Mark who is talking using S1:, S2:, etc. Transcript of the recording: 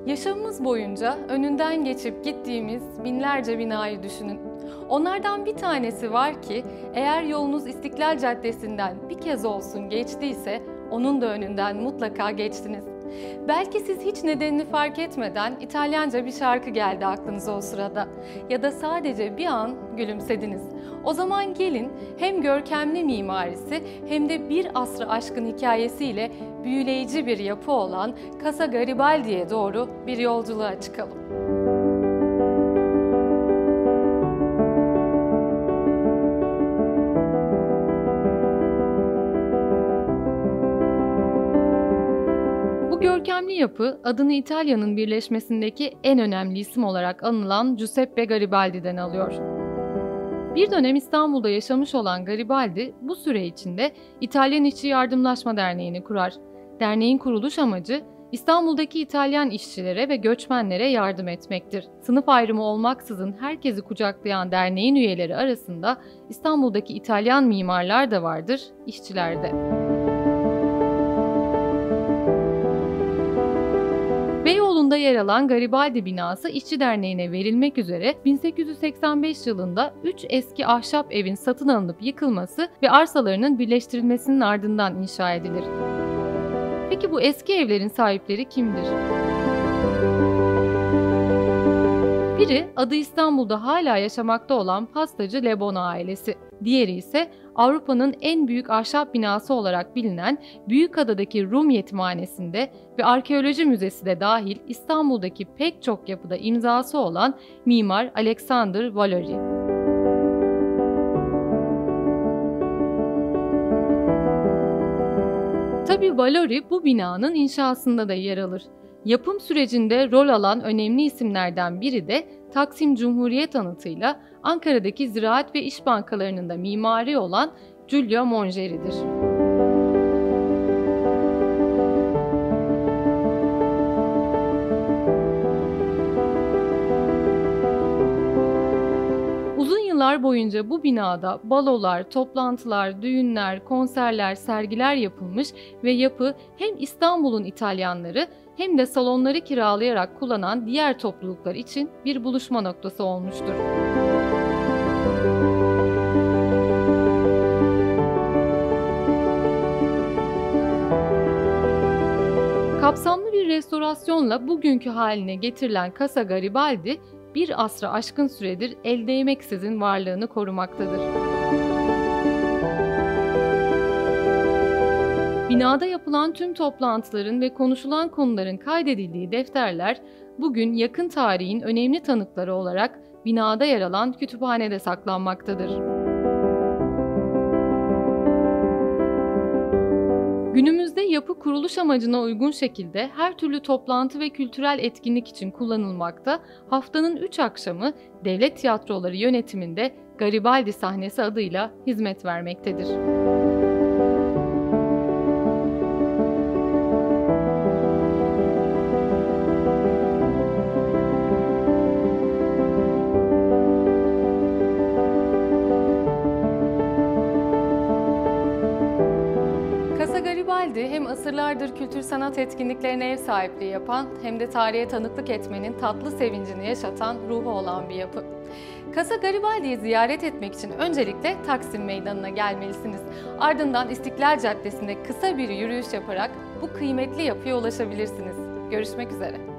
S1: Yaşamımız boyunca önünden geçip gittiğimiz binlerce binayı düşünün. Onlardan bir tanesi var ki eğer yolunuz İstiklal Caddesi'nden bir kez olsun geçtiyse onun da önünden mutlaka geçtiniz. Belki siz hiç nedenini fark etmeden İtalyanca bir şarkı geldi aklınıza o sırada ya da sadece bir an gülümsediniz. O zaman gelin hem görkemli mimarisi hem de bir asrı aşkın hikayesiyle büyüleyici bir yapı olan Casa Garibaldi'ye doğru bir yolculuğa çıkalım. Bu görkemli yapı adını İtalya'nın birleşmesindeki en önemli isim olarak anılan Giuseppe Garibaldi'den alıyor. Bir dönem İstanbul'da yaşamış olan Garibaldi bu süre içinde İtalyan İşçi Yardımlaşma Derneği'ni kurar. Derneğin kuruluş amacı İstanbul'daki İtalyan işçilere ve göçmenlere yardım etmektir. Sınıf ayrımı olmaksızın herkesi kucaklayan derneğin üyeleri arasında İstanbul'daki İtalyan mimarlar da vardır, işçiler de. Beyoğlu'nda yer alan Garibaldi binası İşçi Derneği'ne verilmek üzere 1885 yılında 3 eski ahşap evin satın alınıp yıkılması ve arsalarının birleştirilmesinin ardından inşa edilir. Peki bu eski evlerin sahipleri kimdir? Biri adı İstanbul'da hala yaşamakta olan pastacı Lebona ailesi. Diğeri ise Avrupa'nın en büyük ahşap binası olarak bilinen Büyükada'daki Rum Yetimhanesi'nde ve Arkeoloji Müzesi de dahil İstanbul'daki pek çok yapıda imzası olan mimar Alexander Valori. Tabii Valori bu binanın inşasında da yer alır. Yapım sürecinde rol alan önemli isimlerden biri de Taksim Cumhuriyet anıtıyla Ankara'daki Ziraat ve İş Bankalarının da mimari olan Giulio Mongeri'dir. Uzun yıllar boyunca bu binada balolar, toplantılar, düğünler, konserler, sergiler yapılmış ve yapı hem İstanbul'un İtalyanları hem de salonları kiralayarak kullanan diğer topluluklar için bir buluşma noktası olmuştur. Kapsamlı bir restorasyonla bugünkü haline getirilen Casa Garibaldi, bir asra aşkın süredir el değmeksizin varlığını korumaktadır. Binada yapılan tüm toplantıların ve konuşulan konuların kaydedildiği defterler, bugün yakın tarihin önemli tanıkları olarak binada yer alan kütüphanede saklanmaktadır. Günümüzde yapı kuruluş amacına uygun şekilde her türlü toplantı ve kültürel etkinlik için kullanılmakta, haftanın 3 akşamı devlet tiyatroları yönetiminde Garibaldi sahnesi adıyla hizmet vermektedir. Casa Garibaldi hem asırlardır kültür sanat etkinliklerine ev sahipliği yapan hem de tarihe tanıklık etmenin tatlı sevincini yaşatan ruhu olan bir yapı. Casa Garibaldi'yi ziyaret etmek için öncelikle Taksim Meydanı'na gelmelisiniz. Ardından İstiklal Caddesi'nde kısa bir yürüyüş yaparak bu kıymetli yapıya ulaşabilirsiniz. Görüşmek üzere.